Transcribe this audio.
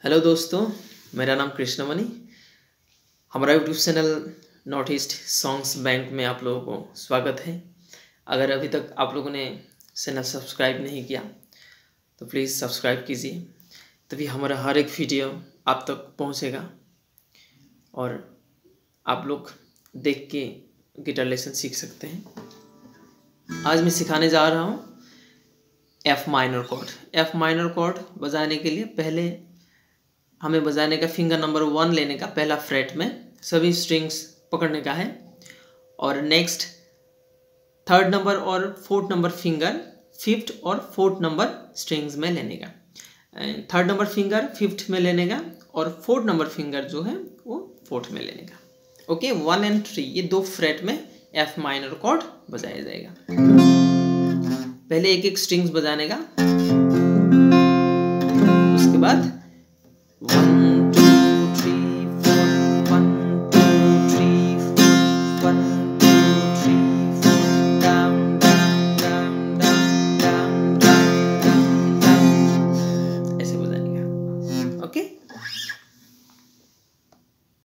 Hello दोस्तों, मेरा नाम कृष्णमणि। हमारा YouTube channel North East songs bank में आप लोगों को स्वागत है। अगर अभी तक आप लोगों ने चैनल सब्सक्राइब नहीं किया तो प्लीज़ सब्सक्राइब कीजिए, तभी हमारा हर एक वीडियो आप तक पहुंचेगा और आप लोग देख के गिटार लेसन सीख सकते हैं। आज मैं सिखाने जा रहा हूँ F minor chord. F minor chord बजाने के लिए पहले हमें बजाने का फिंगर नंबर 1 लेने का, पहला फ्रेट में सभी स्ट्रिंग्स पकड़ने का है और नेक्स्ट थर्ड नंबर और फोर्थ नंबर फिंगर फिफ्थ और फोर्थ नंबर स्ट्रिंग्स में लेने का। थर्ड नंबर फिंगर फिफ्थ में लेने का और फोर्थ नंबर फिंगर जो है वो फोर्थ में लेने का। ओके, 1 और 3 ये दो फ्रेट में एफ माइनर कॉर्ड बजाया जाएगा। पहले एक एक स्ट्रिंग्स बजाने का, उसके बाद 1